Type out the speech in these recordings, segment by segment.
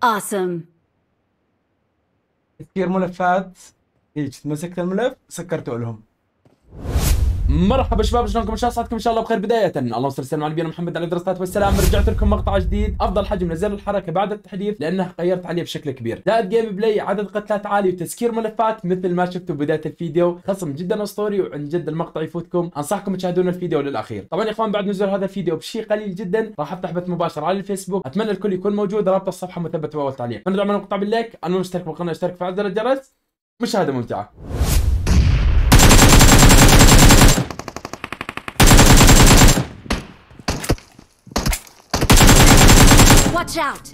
Awesome. تسكير ملفات. هيك مسكت الملف سكرته لهم. مرحبا شباب، شلونكم؟ ان شاء الله صحتكم ان شاء الله بخير. بدايه اللهم صل وسلم على نبينا محمد عليه الصلاه والسلام. رجعت لكم مقطع جديد، افضل حجم نزل الحركه بعد التحديث لانه غيرت عليه بشكل كبير، زائد جيم بلاي، عدد قتلات عالي، وتسكير ملفات مثل ما شفتوا بدايه الفيديو. خصم جدا اسطوري وعن جد المقطع يفوتكم، انصحكم تشاهدون الفيديو للاخير. طبعا يا اخوان بعد نزول هذا الفيديو بشيء قليل جدا راح افتح بث مباشر على الفيسبوك، اتمنى الكل يكون موجود. رابط الصفحه مثبت باول تعليق. من دعم المقطع باللايك، انا مشترك بالقناه اشترك فعل زر الجرس. مشاهده ممتعه. Watch out!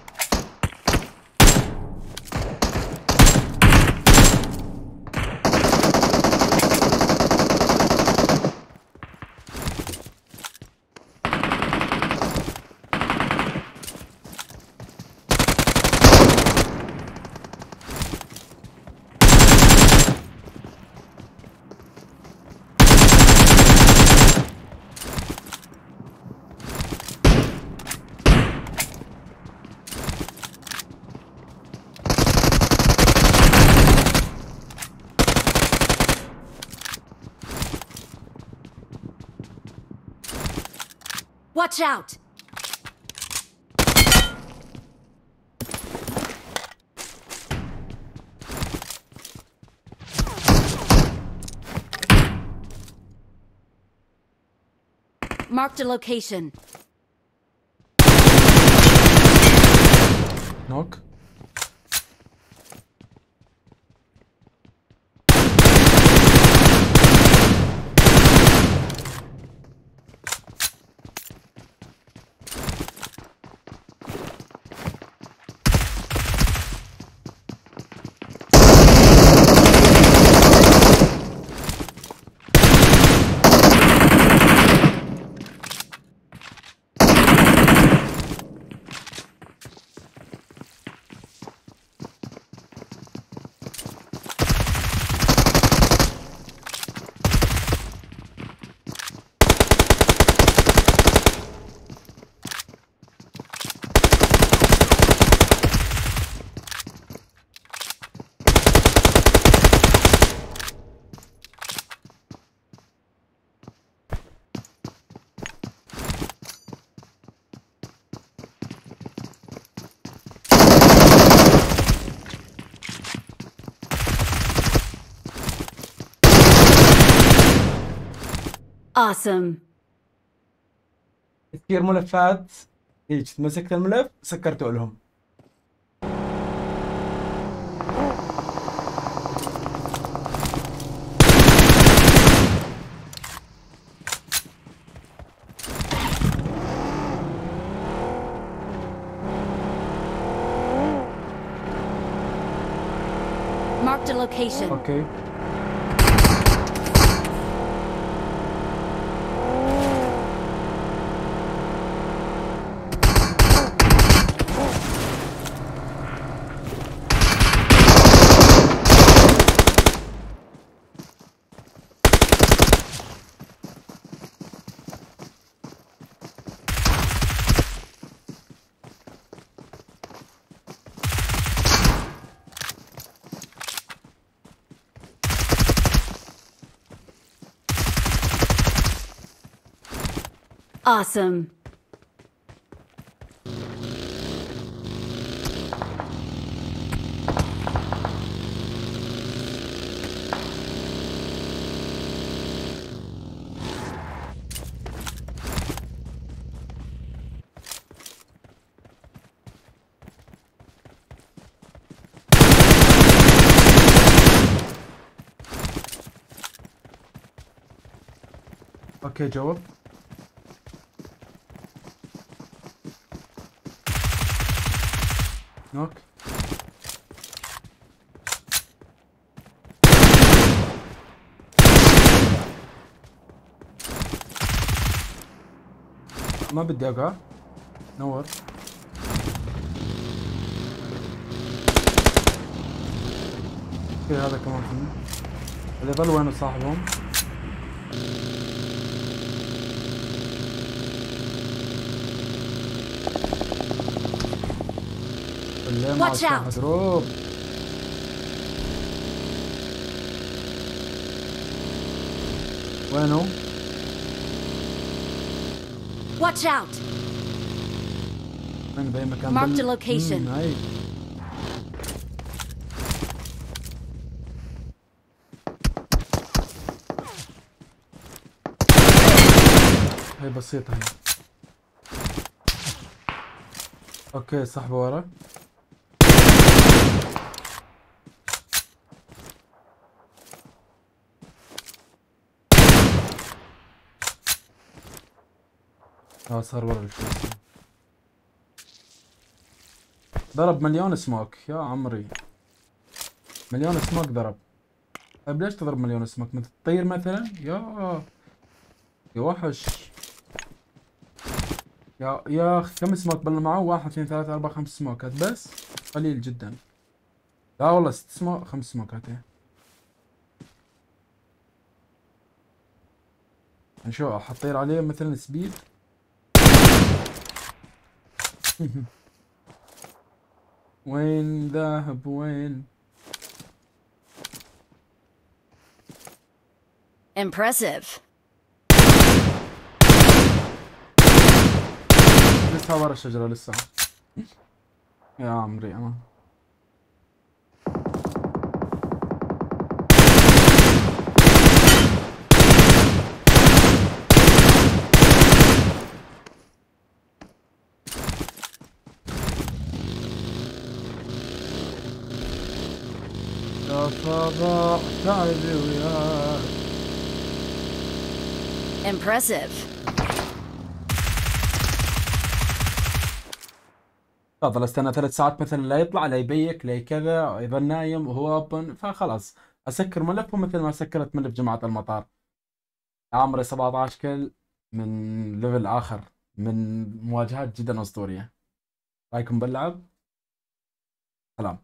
Watch out! Marked a location. نوك. Awesome. تسكير ملفات. هيك مسكت الملف سكرته لهم. Marked a location. اوكي. Awesome. اوكي جاوب. نوك. ما بدي اقع. نور. اوكي هذا كمان فيني. اللي ظل وينه صاحبهم؟ Watch out! دروب. وينه؟ Watch out! وين بأي مكان؟ Marked a location. هاي هاي بسيطة هاي. اوكي صاحبه ورا. صار ورا شوي. ضرب مليون سموك يا عمري. مليون سموك ضرب. طيب ليش تضرب مليون سموك؟ مثل تطير مثلا؟ يا وحش. يا اخي كم سموك بل معه؟ 1 2 3 4 5 سموكات بس؟ قليل جدا. لا والله 6 سموك 5 سموكات. نشوف حطير عليه مثلا سبيد. وين ذاهب وين؟ Impressive. لسه ورا الشجرة لسه. يا عمري امان. يا صباح تعبي وياك. Impressive. تفضل استنى 3 ساعات مثلا لا يطلع لا يبيك لا كذا يظل نايم وهو اوبن، فخلاص اسكر ملف مثل ما سكرت ملف جماعة المطار. عمري 17 كل من ليفل اخر من مواجهات جدا اسطورية. رايكم باللعب؟ سلام.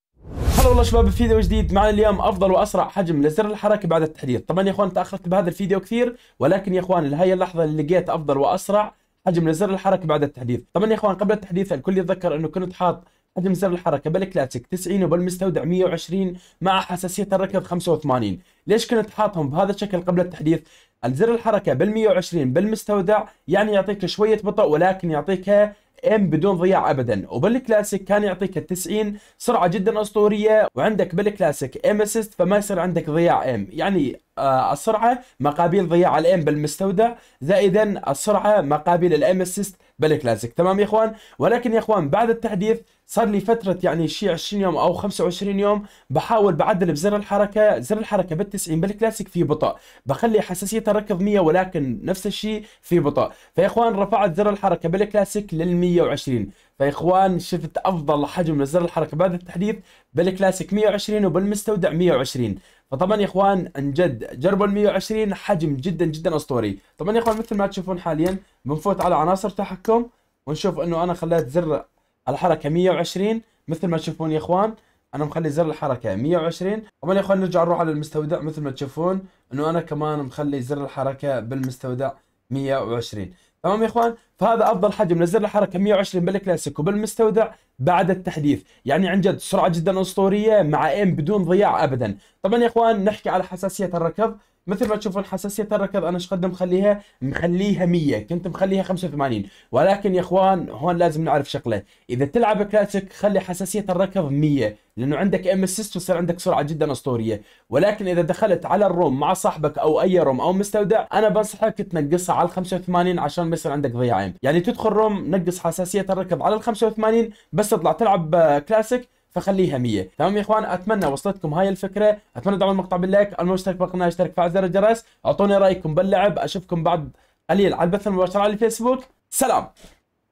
هلا والله شباب، فيديو جديد معنا اليوم. افضل واسرع حجم لزر الحركه بعد التحديث. طبعا يا اخوان تاخرت بهذا الفيديو كثير، ولكن يا اخوان لهي اللحظه اللي لقيت افضل واسرع حجم لزر الحركه بعد التحديث. طبعا يا اخوان قبل التحديث الكل يتذكر انه كنت حاط حجم زر الحركه بالكلاسيك 90 وبالمستودع 120 مع حساسيه الركض 85. ليش كنت حاطهم بهذا الشكل قبل التحديث؟ الزر الحركه بال 120 بالمستودع يعني يعطيك شويه بطء، ولكن يعطيك ام بدون ضياع ابدا، وبالكلاسيك كان يعطيك ال90 سرعه جدا اسطوريه، وعندك بالكلاسيك ام اسيست فما يصير عندك ضياع ام، يعني السرعه مقابل ضياع الام بالمستودع، زائدا السرعه مقابل الام اسيست بالكلاسيك. تمام يا اخوان؟ ولكن يا اخوان بعد التحديث صار لي فتره يعني شيء 20 يوم او 25 يوم بحاول بعدل بزر الحركه. زر الحركه بال90 بالكلاسيك في بطء، بخلي حساسيه الركض 100 ولكن نفس الشيء في بطء. فيا اخوان رفعت زر الحركه بالكلاسيك لل 120. فيا اخوان شفت افضل حجم لزر الحركه بعد التحديث بالكلاسيك 120 وبالمستودع 120. فطبعا يا اخوان عن جد جربوا ال 120 حجم جدا جدا اسطوري. طبعا يا اخوان مثل ما تشوفون حاليا بنفوت على عناصر تحكم ونشوف انه انا خليت زر الحركه 120 مثل ما تشوفون يا اخوان، انا مخلي زر الحركه 120. طبعا يا اخوان نرجع نروح على المستودع مثل ما تشوفون انه انا كمان مخلي زر الحركه بالمستودع 120. تمام يا اخوان؟ فهذا افضل حجم لزر الحركه 120 بالكلاسيك وبالمستودع بعد التحديث، يعني عن جد سرعه جدا اسطوريه مع ام بدون ضياع ابدا. طبعا يا اخوان نحكي على حساسيه الركض. مثل ما تشوفون حساسيه الركض انا ايش قد مخليها 100، كنت مخليها 85. ولكن يا اخوان هون لازم نعرف شغله، اذا تلعب كلاسيك خلي حساسيه الركض 100 لانه عندك ام اسيست ويصير عندك سرعه جدا اسطوريه. ولكن اذا دخلت على الروم مع صاحبك او اي روم او مستودع انا بنصحك تنقصها على 85 عشان ما يصير عندك ضياع ام. يعني تدخل روم نقص حساسيه الركض على ال 85 بس تطلع تلعب كلاسيك فخليها 100. تمام يا اخوان؟ اتمنى وصلتكم هاي الفكره، اتمنى تدعموا المقطع باللايك، المشترك بالقناه اشترك فعل زر الجرس، اعطوني رايكم باللعب، اشوفكم بعد قليل على البث المباشر على الفيسبوك. سلام.